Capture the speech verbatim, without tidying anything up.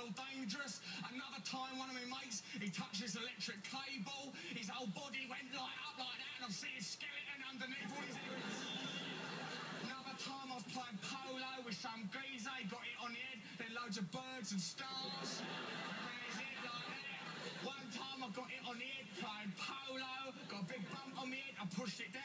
well dangerous. Another time, one of my mates, he touched this electric cable. His whole body went like up like that, and I've seen his skeleton underneath all his ears. Another time, I was playing polo with some geezer. He got hit on the head. Then loads of birds and stars. There's it like that. One time, I got hit on the head playing polo. Got a big bump on my head. I pushed it down.